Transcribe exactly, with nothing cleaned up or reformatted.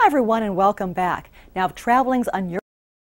Hi everyone and welcome back. Now, if traveling's on your